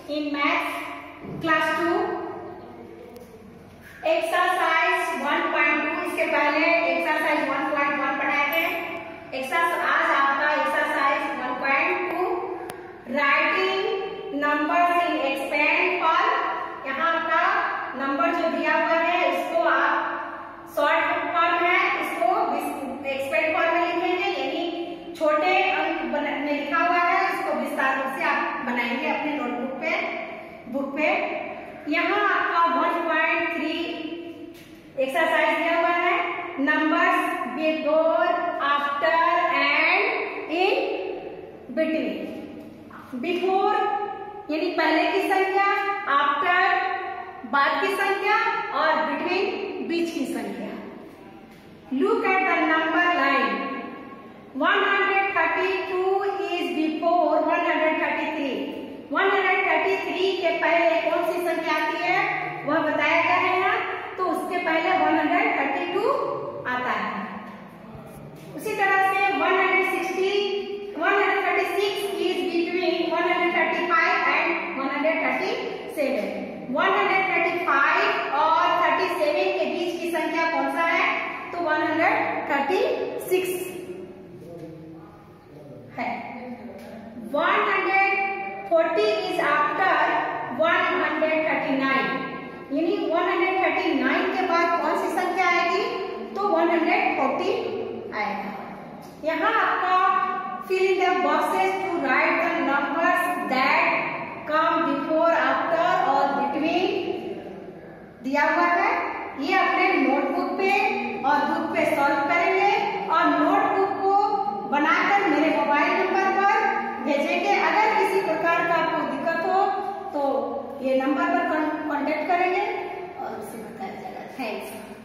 in maths class 2 exercise 1.2। इसके पहले exercise 1.1 पढ़ाए थे। आज आपका exercise 1.2 writing numbers in expand form। यहाँ आपका नंबर जो दिया हुआ है इसको आप शॉर्ट फॉर्म है, इसको एक्सपेंड फॉर्म में लिखेंगे, यानी छोटे अंक में लिखा हुआ है, इसको विस्तार रूप से आप बनाएंगे अपने नोटबुक पे, बुक पे। यहाँ आपका 1.3 एक्सरसाइज दिया हुआ है, numbers before, after and in between. Before यानी पहले की संख्या, आफ्टर बाद की संख्या, और बिटवीन बीच की संख्या। Look at the number line. 132 is before 133। 133 के पहले कौन सी संख्या आती है वह बताया गया है ना, तो उसके पहले 132 आता है। उसी तरह से 136 इज बिटवीन 135 एंड 137। 135 और 37 के बीच की संख्या कौन सा है, तो 136 है। 140 इज आफ्टर 139, यानी 139 के बाद कौन सी संख्या आएगी, तो 140 आएगा। यहाँ आपका fill in the boxes to write the numbers that come before, after और between दिया हुआ है। ये अपने नोटबुक पे और बुक पे सॉल्व करेंगे और नोटबुक को बनाकर मेरे मोबाइल नंबर पर भेजेंगे। अगर किसी प्रकार का आपको दिक्कत हो तो ये नंबर पर कांटेक्ट करेंगे और उससे बताया जाएगा। थैंक्स।